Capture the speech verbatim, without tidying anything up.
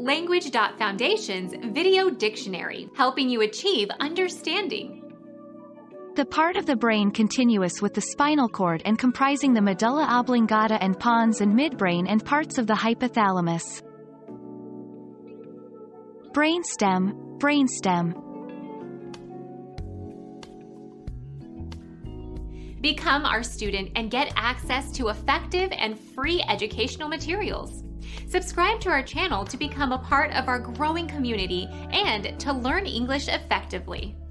Language dot Foundation's Video Dictionary, helping you achieve understanding. The part of the brain continuous with the spinal cord and comprising the medulla oblongata and pons and midbrain and parts of the hypothalamus. Brainstem, brainstem. Become our student and get access to effective and free educational materials. Subscribe to our channel to become a part of our growing community and to learn English effectively.